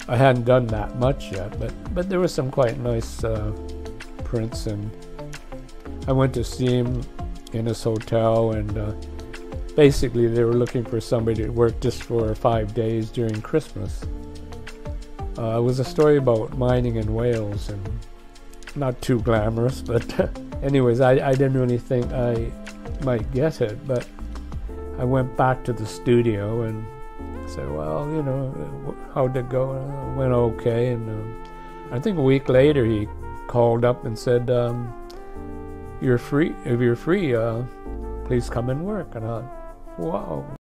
I hadn't done that much yet, but there were some quite nice prints, and I went to see him in his hotel, and basically they were looking for somebody to work just for 5 days during Christmas. It was a story about mining in Wales, and not too glamorous, but anyways, I didn't really think I might get it, but I went back to the studio and said, well, you know, how'd it go? It went okay, and I think a week later he called up and said, you're free, if you're free, please come and work. And I thought, wow.